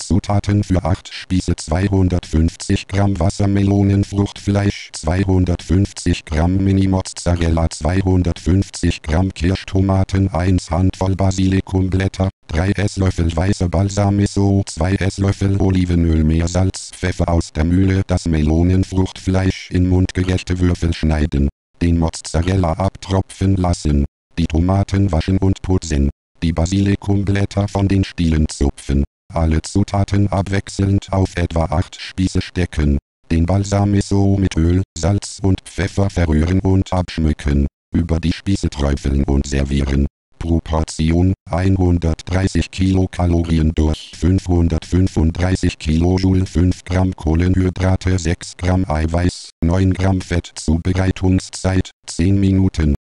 Zutaten für 8 Spieße: 250 Gramm Wassermelonenfruchtfleisch, 250 Gramm Mini-Mozzarella, 250 Gramm Kirschtomaten, 1 Handvoll Basilikumblätter, 3 Esslöffel weißer Balsamico, 2 Esslöffel Olivenöl, Meersalz, Pfeffer aus der Mühle. Das Melonenfruchtfleisch in mundgerechte Würfel schneiden. Den Mozzarella abtropfen lassen. Die Tomaten waschen und putzen. Die Basilikumblätter von den Stielen zupfen. Alle Zutaten abwechselnd auf etwa 8 Spieße stecken. Den Balsamico mit Öl, Salz und Pfeffer verrühren und abschmücken. Über die Spieße träufeln und servieren. Pro Portion 130 Kilokalorien durch 535 Kilojoule, 5 Gramm Kohlenhydrate, 6 Gramm Eiweiß, 9 Gramm Fett. Zubereitungszeit 10 Minuten.